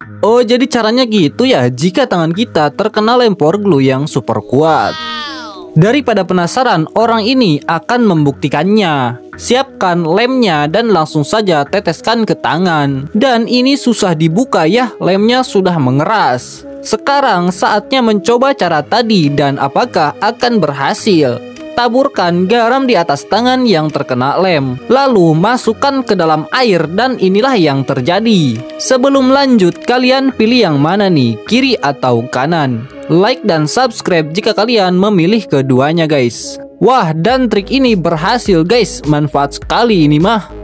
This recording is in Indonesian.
Oh, jadi caranya gitu ya jika tangan kita terkena lem power glue yang super kuat. Daripada penasaran, orang ini akan membuktikannya. Siapkan lemnya dan langsung saja teteskan ke tangan. Dan ini susah dibuka ya, lemnya sudah mengeras. Sekarang saatnya mencoba cara tadi dan apakah akan berhasil. Taburkan garam di atas tangan yang terkena lem. Lalu masukkan ke dalam air dan inilah yang terjadi. Sebelum lanjut, kalian pilih yang mana nih, kiri atau kanan? Like dan subscribe jika kalian memilih keduanya guys. Wah, dan trik ini berhasil guys, manfaat sekali ini mah.